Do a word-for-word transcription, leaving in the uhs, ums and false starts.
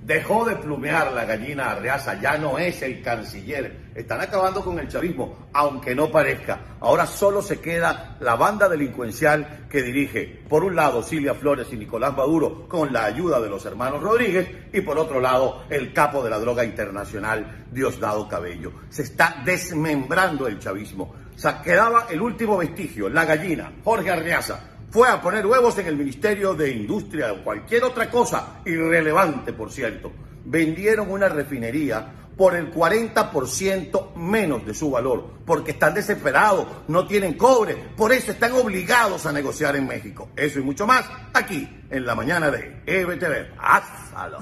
Dejó de plumear la gallina Arreaza, ya no es el canciller. Están acabando con el chavismo, aunque no parezca. Ahora solo se queda la banda delincuencial que dirige, por un lado, Cilia Flores y Nicolás Maduro, con la ayuda de los hermanos Rodríguez, y por otro lado, el capo de la droga internacional, Diosdado Cabello. Se está desmembrando el chavismo. O sea, quedaba el último vestigio, la gallina, Jorge Arreaza. Fue a poner huevos en el Ministerio de Industria o cualquier otra cosa, irrelevante por cierto. Vendieron una refinería por el cuarenta por ciento menos de su valor, porque están desesperados, no tienen cobre, por eso están obligados a negociar en México. Eso y mucho más, aquí, en la mañana de E B T V. ¡Házalo!